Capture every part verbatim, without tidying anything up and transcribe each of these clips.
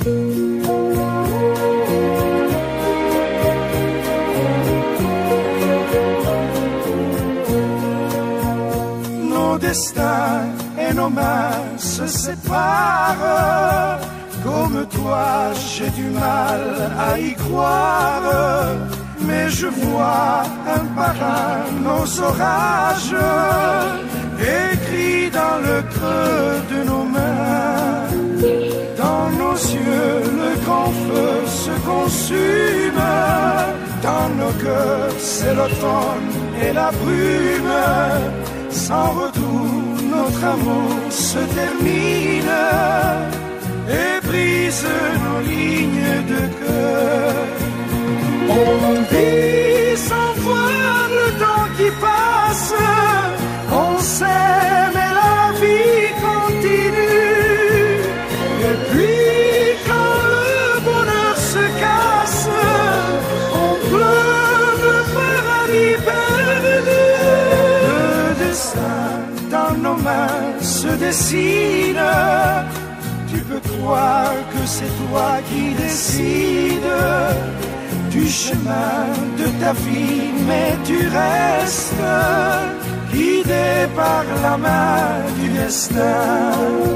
Nos destins et nos mains se séparent. Comme toi, j'ai du mal à y croire. Mais je vois un par un nos orages écrits dans le creux de nos mains. Dans nos yeux, le grand feu se consume. Dans nos cœurs, c'est l'automne et la brume. Sans retour, notre amour se termine et brise nos lignes de cœur. On vit sans voir le temps qui passe. On s'aime et la vie continue. Et puis quand le bonheur se casse, on pleure le paradis perdu. Le destin dans nos mains se dessine. Tu peux croire que c'est toi qui décides du chemin de ta vie, mais tu restes guidé par la main du destin.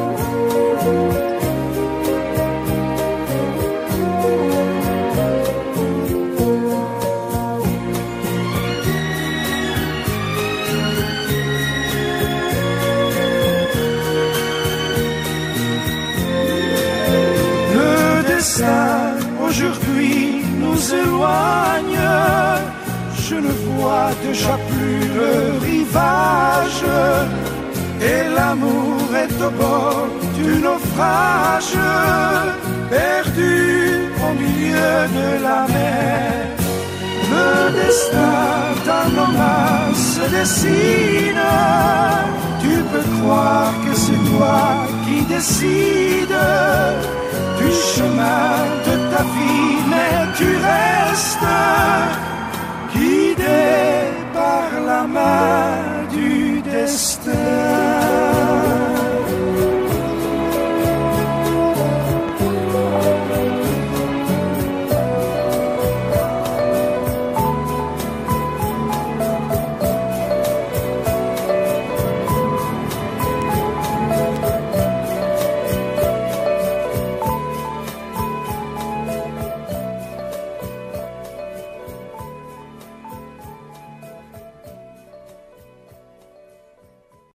Le destin aujourd'hui nous éloigne. Je ne vois déjà plus le rivage. Et l'amour est au bord du naufrage, perdu au milieu de la mer. Le destin dans nos mains se dessine. Tu peux croire que c'est toi qui décides du chemin de ta vie, mais tu restes guidé par la main du destin.